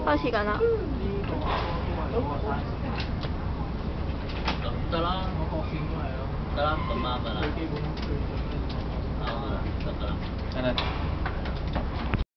開始緊啦。 得啦，得啦，咁啱噶啦。啱噶啦，得噶啦。